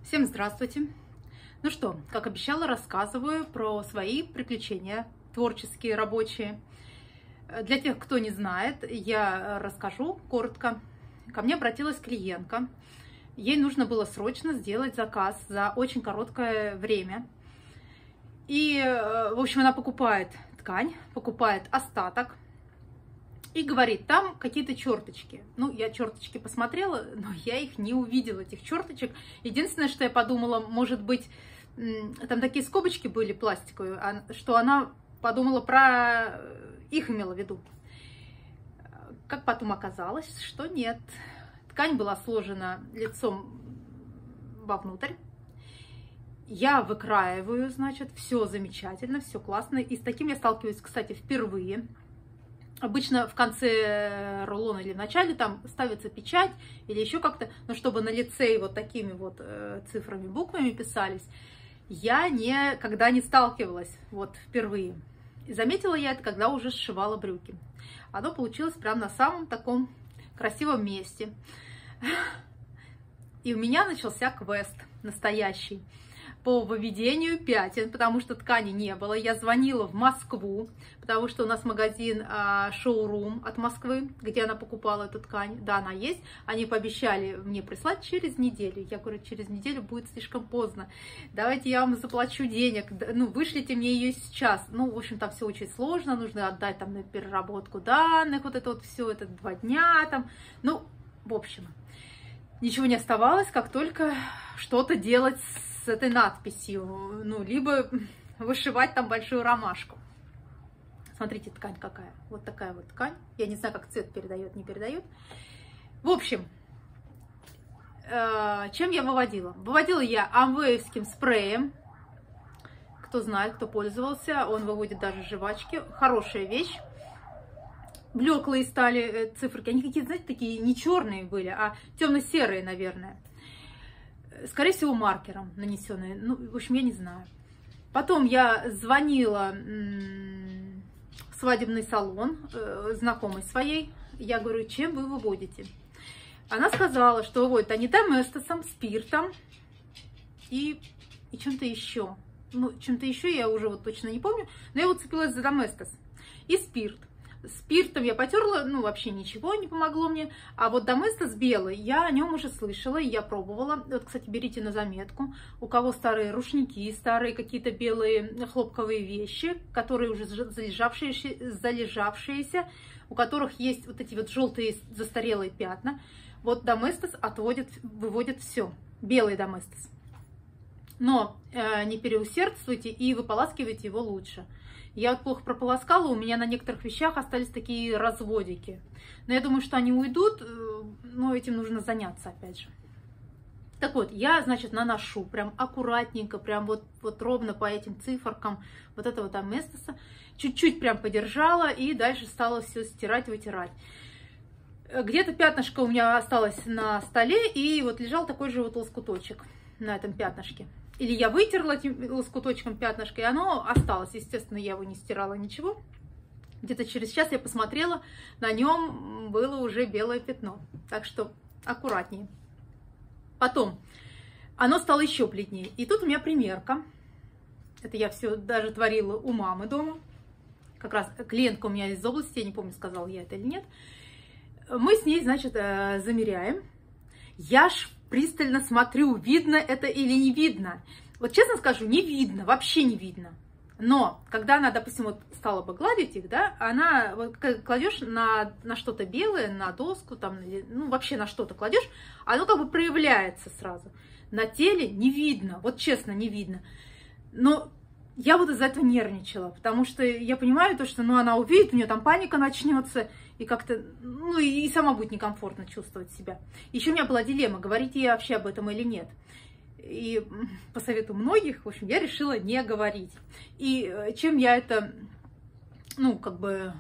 Всем здравствуйте! Ну что, как обещала, рассказываю про свои приключения творческие, рабочие. Для тех, кто не знает, я расскажу коротко. Ко мне обратилась клиентка. Ей нужно было срочно сделать заказ за очень короткое время. И, в общем, она покупает ткань, покупает остаток и говорит, там какие-то черточки. Ну, я черточки посмотрела, но я их не увидела, этих черточек. Единственное, что я подумала, может быть, там такие скобочки были пластиковые, что она подумала про их, имела в виду. Как потом оказалось, что нет. Ткань была сложена лицом вовнутрь. Я выкраиваю, значит, все замечательно, все классно. И с таким я сталкиваюсь, кстати, впервые. Обычно в конце рулона или в начале там ставится печать или еще как-то, но чтобы на лице вот такими вот цифрами, буквами писались, я никогда не сталкивалась, вот впервые. И заметила я это, когда уже сшивала брюки. Оно получилось прям на самом таком красивом месте. И у меня начался квест настоящий по выведению пятен, потому что ткани не было. Я звонила в Москву, потому что у нас магазин шоурум от Москвы, где она покупала эту ткань. Да, она есть. Они пообещали мне прислать через неделю. Я говорю, через неделю будет слишком поздно. Давайте я вам заплачу денег. Ну, вышлите мне ее сейчас. Ну, в общем, там все очень сложно. Нужно отдать там на переработку данных. Вот это вот все, это 2 дня там. Ну, в общем, ничего не оставалось, как только что-то делать с этой надписью, ну, либо вышивать там большую ромашку. Смотрите, ткань какая. Вот такая вот ткань. Я не знаю, как цвет передает, не передает. В общем, чем я выводила? Выводила я амвеевским спреем. Кто знает, кто пользовался, он выводит даже жвачки. Хорошая вещь. Блеклые стали циферки. Они какие-то, знаете, такие не черные были, а темно-серые, наверное. Скорее всего, маркером нанесенные. Ну, в общем, я не знаю. Потом я звонила в свадебный салон знакомой своей. Я говорю, чем вы выводите? Она сказала, что выводят они доместосом, спиртом и чем-то еще. Ну, чем-то еще я уже вот точно не помню. Но я вот цепилась за доместос и спирт. Спиртом я потерла, ну, вообще ничего не помогло мне. А вот доместос белый, я о нем уже слышала, и я пробовала. Вот, кстати, берите на заметку. У кого старые рушники, старые какие-то белые хлопковые вещи, которые уже залежавшиеся, у которых есть вот эти вот желтые застарелые пятна. Вот доместос выводит все. Белый доместос. Но не переусердствуйте и выполаскивайте его лучше. Я вот плохо прополоскала, у меня на некоторых вещах остались такие разводики. Но я думаю, что они уйдут, но этим нужно заняться опять же. Так вот, я, значит, наношу прям аккуратненько, прям вот ровно по этим циферкам вот этого доместоса. Чуть-чуть прям подержала и дальше стала все стирать, вытирать. Где-то пятнышко у меня осталось на столе, и вот лежал такой же вот лоскуточек на этом пятнышке. Или я вытерла этим лоскуточком пятнышко, и оно осталось. Естественно, я его не стирала, ничего. Где-то через час я посмотрела, на нем было уже белое пятно. Так что аккуратнее. Потом оно стало еще бледнее. И тут у меня примерка. Это я все даже творила у мамы дома. Как раз клиентка у меня из области, я не помню, сказала я это или нет. Мы с ней, значит, замеряем. Я ж пристально смотрю, видно это или не видно. Вот честно скажу, не видно, вообще не видно. Но когда она, допустим, вот стала бы гладить их, да, она вот, кладешь на что-то белое, на доску, там, ну вообще на что-то кладешь, оно как бы проявляется сразу. На теле не видно, вот честно не видно. Но я вот из-за этого нервничала, потому что я понимаю то, что, ну, она увидит, у нее там паника начнется, и как-то, ну, и сама будет некомфортно чувствовать себя. Еще у меня была дилемма, говорить ей вообще об этом или нет. И по совету многих, в общем, я решила не говорить. И чем я это, ну, как бы,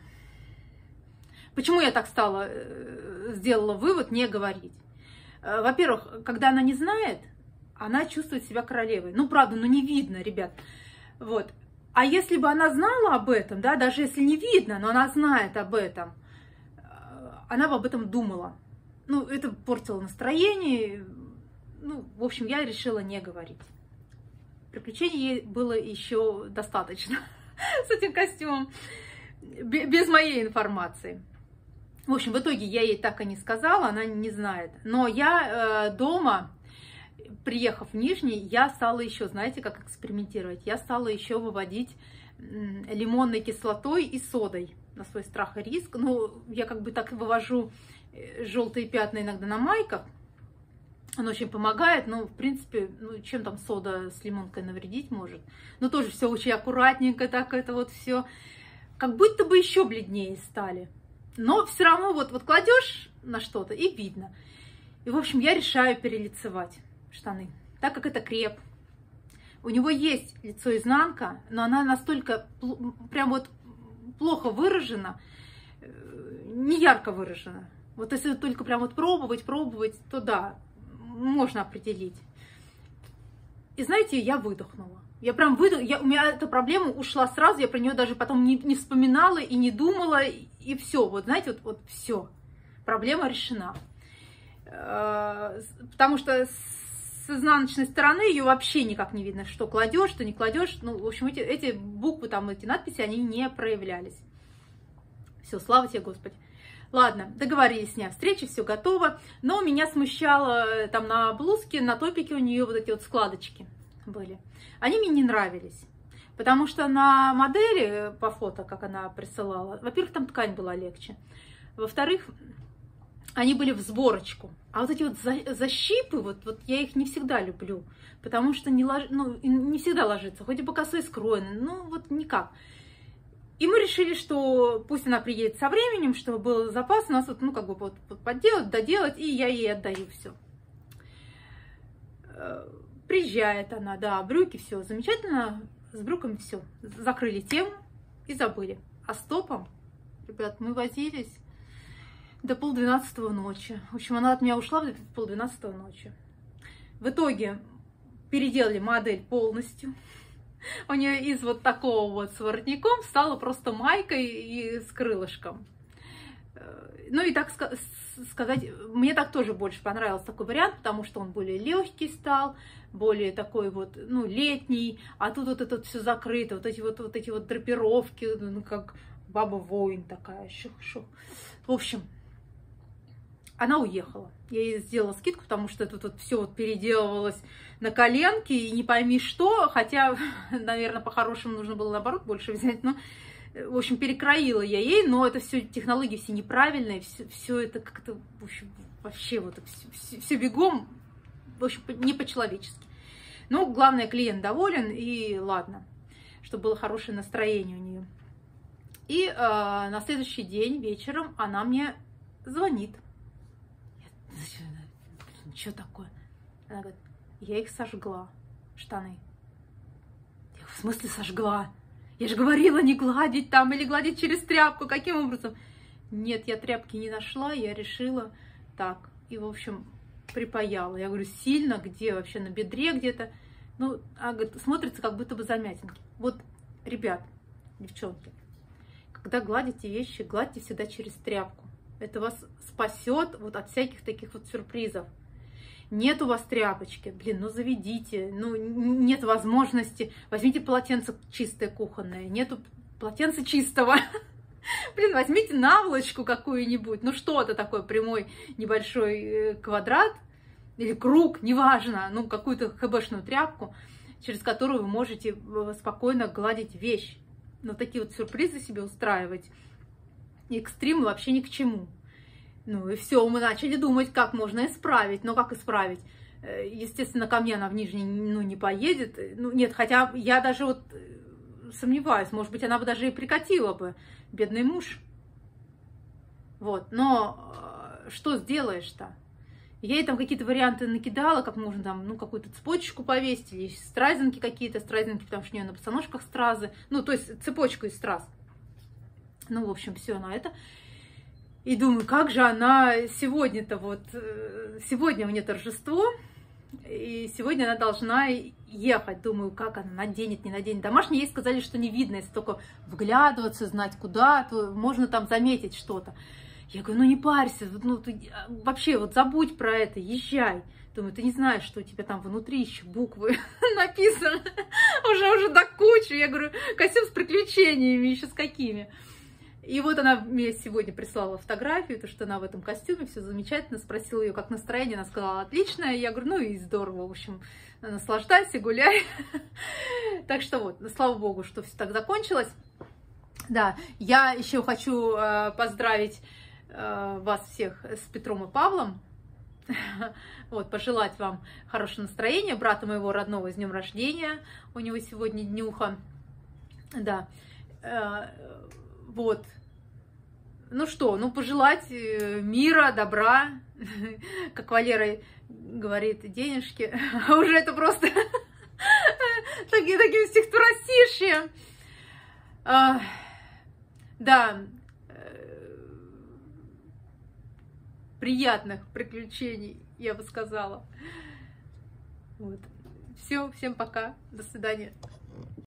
почему я так сделала вывод не говорить? Во-первых, когда она не знает, она чувствует себя королевой. Ну, правда, ну, не видно, ребят. Вот. А если бы она знала об этом, да, даже если не видно, но она знает об этом, она бы об этом думала. Ну, это портило настроение, ну, в общем, я решила не говорить. Приключений ей было еще достаточно с этим костюмом, без моей информации. В общем, в итоге я ей так и не сказала, она не знает. Но я дома, приехав в Нижний, я стала еще, знаете, как экспериментировать. Я стала еще выводить лимонной кислотой и содой на свой страх и риск. Ну, я как бы так вывожу желтые пятна иногда на майках. Оно очень помогает, но, в принципе, ну, чем там сода с лимонкой навредить может. Но тоже все очень аккуратненько, так это вот все. Как будто бы еще бледнее стали. Но все равно вот кладешь на что-то и видно. И, в общем, я решаю перелицевать штаны, так как это креп. У него есть лицо-изнанка, но она настолько прям вот плохо выражена, не ярко выражена. Вот если только прям вот пробовать, то да, можно определить. И знаете, я выдохнула. Я прям выдохнула. У меня эта проблема ушла сразу, я про нее даже потом не вспоминала и не думала, и все. Вот знаете, вот все. Проблема решена. Потому что с изнаночной стороны ее вообще никак не видно, что кладешь, что не кладешь. Ну, в общем, эти буквы, там, эти надписи, они не проявлялись. Все, слава тебе, Господи. Ладно, договорились с ней о встрече, все готово. Но меня смущало там на блузке, на топике у нее вот эти вот складочки были. Они мне не нравились. Потому что на модели по фото, как она присылала, во-первых, там ткань была легче. Во-вторых, они были в сборочку. А вот эти вот защипы, вот я их не всегда люблю. Потому что не всегда ложится. Хоть и по косой скроены, ну вот никак. И мы решили, что пусть она приедет со временем, чтобы был запас, у нас вот, ну, как бы вот подделать, доделать, и я ей отдаю все. Приезжает она, да, брюки, все замечательно, с брюками все. Закрыли тему и забыли. А с топом, ребят, мы возились до 11:30 ночи. В общем, она от меня ушла в 11:30 ночи. В итоге переделали модель полностью. У нее из вот такого вот с воротником стала просто майка и с крылышком. Ну и так сказать, мне так тоже больше понравился такой вариант, потому что он более легкий стал, более такой вот, ну, летний, а тут вот это все закрыто, вот эти вот драпировки, ну, как баба-воин такая. Шух-шух. В общем, она уехала. Я ей сделала скидку, потому что тут вот все вот переделывалось на коленке, и не пойми что, хотя, наверное, по-хорошему нужно было, наоборот, больше взять, но, в общем, перекроила я ей, но это все технологии все неправильные, все это как-то, в общем, вообще вот все бегом, в общем, не по-человечески. Но главное, клиент доволен, и ладно, чтобы было хорошее настроение у нее. И на следующий день вечером она мне звонит. Что такое? Она говорит, я их сожгла, штаны. Я в смысле сожгла? Я же говорила не гладить там или гладить через тряпку. Каким образом? Нет, я тряпки не нашла, я решила так. И, в общем, припаяла. Я говорю, сильно? Где вообще? На бедре где-то? Ну, она говорит, смотрится, как будто бы замятинки. Вот, ребят, девчонки, когда гладите вещи, гладьте всегда через тряпку. Это вас спасет вот от всяких таких вот сюрпризов. Нет у вас тряпочки, блин, ну заведите, ну нет возможности, возьмите полотенце чистое кухонное, нету полотенца чистого, блин, возьмите наволочку какую-нибудь, ну что-то такое, прямой небольшой квадрат или круг, неважно, ну какую-то хэбэшную тряпку, через которую вы можете спокойно гладить вещь. Но такие вот сюрпризы себе устраивать, экстримы вообще ни к чему. Ну и все, мы начали думать, как можно исправить. Но как исправить? Естественно, ко мне она в Нижний, ну, не поедет. Ну, нет, хотя я даже вот сомневаюсь, может быть, она бы даже и прикатила бы. Бедный муж. Вот, но что сделаешь-то? Я ей там какие-то варианты накидала, как можно там, ну, какую-то цепочку повесить, или стразинки какие-то, потому что у нее на босоножках стразы. Ну, то есть цепочку из страз. Ну, в общем, все на это. И думаю, как же она сегодня-то вот... Сегодня у нее торжество, и сегодня она должна ехать. Думаю, как она наденет, не наденет. Домашние ей сказали, что не видно, если только вглядываться, знать куда, то можно там заметить что-то. Я говорю, ну не парься, ну ты вообще вот забудь про это, езжай. Думаю, ты не знаешь, что у тебя там внутри еще буквы написаны уже до кучи. Я говорю, костюм с приключениями, еще с какими. И вот она мне сегодня прислала фотографию, то, что она в этом костюме, все замечательно. Спросила ее, как настроение, она сказала, отличное. Я говорю, ну и здорово, в общем, наслаждайся, гуляй. Так что вот, слава богу, что все так закончилось. Да, я еще хочу поздравить вас всех с Петром и Павлом. Вот, пожелать вам хорошего настроения, брата моего родного с днем рождения, у него сегодня днюха, да, вот, ну что, ну пожелать мира, добра, как Валера говорит, денежки, а уже это просто таким стихотворосишьем, да, приятных приключений, я бы сказала. Вот. Все, всем пока, до свидания.